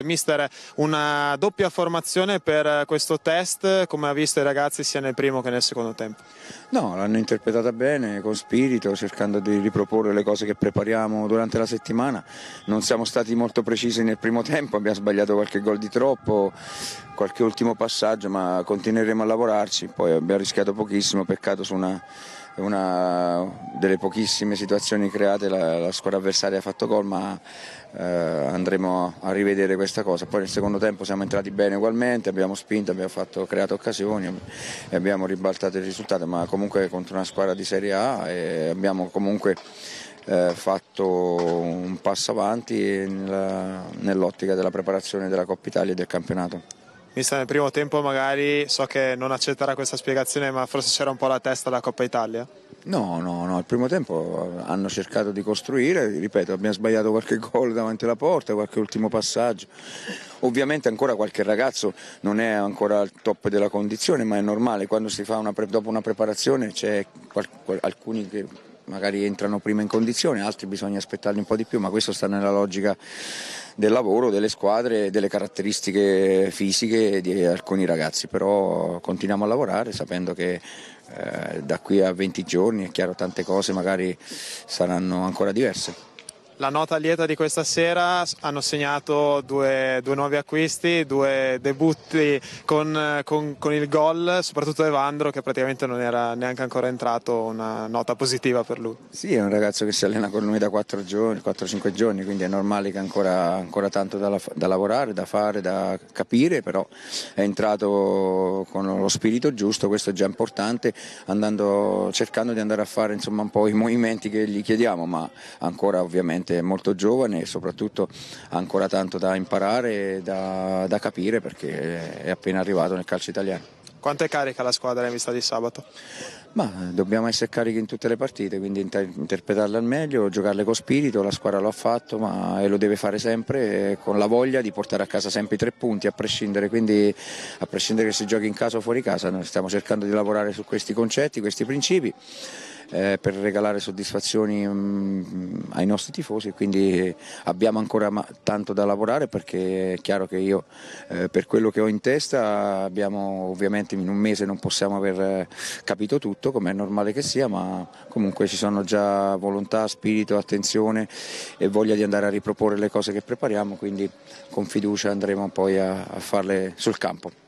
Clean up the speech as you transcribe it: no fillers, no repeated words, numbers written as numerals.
Mister, una doppia formazione per questo test, come ha visto i ragazzi sia nel primo che nel secondo tempo? No, l'hanno interpretata bene, con spirito, cercando di riproporre le cose che prepariamo durante la settimana. Non siamo stati molto precisi nel primo tempo, abbiamo sbagliato qualche gol di troppo, qualche ultimo passaggio, ma continueremo a lavorarci. Poi abbiamo rischiato pochissimo, peccato su una delle pochissime situazioni create, la squadra avversaria ha fatto gol, ma andremo a rivedere questa cosa. Poi nel secondo tempo siamo entrati bene ugualmente, abbiamo spinto, abbiamo creato occasioni e abbiamo ribaltato il risultato, ma comunque contro una squadra di Serie A abbiamo comunque fatto un passo avanti nell'ottica della preparazione della Coppa Italia e del campionato. Mister, nel primo tempo magari, so che non accetterà questa spiegazione, ma forse c'era un po' la testa alla Coppa Italia? No, il primo tempo hanno cercato di costruire, ripeto, abbiamo sbagliato qualche gol davanti alla porta, qualche ultimo passaggio. Ovviamente ancora qualche ragazzo non è ancora al top della condizione, ma è normale, quando si fa dopo una preparazione c'è alcuni che magari entrano prima in condizione, altri bisogna aspettarli un po' di più, ma questo sta nella logica del lavoro, delle squadre, delle caratteristiche fisiche di alcuni ragazzi, però continuiamo a lavorare sapendo che da qui a 20 giorni è chiaro tante cose magari saranno ancora diverse. La nota lieta di questa sera: hanno segnato due nuovi acquisti, due debutti con il gol, soprattutto Evandro, che praticamente non era neanche ancora entrato, una nota positiva per lui. Sì, è un ragazzo che si allena con noi da 4-5 giorni, quindi è normale che ancora tanto da lavorare, da fare, da capire, però è entrato con lo spirito giusto, questo è già importante, cercando di andare a fare insomma un po' i movimenti che gli chiediamo, ma ancora ovviamente è molto giovane e soprattutto ha ancora tanto da imparare e da capire, perché è appena arrivato nel calcio italiano. Quanto è carica la squadra in vista di sabato? Ma dobbiamo essere carichi in tutte le partite, quindi interpretarle al meglio, giocarle con spirito, la squadra lo ha fatto e lo deve fare sempre, con la voglia di portare a casa sempre i 3 punti, a prescindere che si giochi in casa o fuori casa. Noi stiamo cercando di lavorare su questi concetti, questi principi, per regalare soddisfazioni ai nostri tifosi, quindi abbiamo ancora tanto da lavorare, perché è chiaro che io per quello che ho in testa ovviamente in un mese non possiamo aver capito tutto, come è normale che sia, ma comunque ci sono già volontà, spirito, attenzione e voglia di andare a riproporre le cose che prepariamo, quindi con fiducia andremo poi a farle sul campo.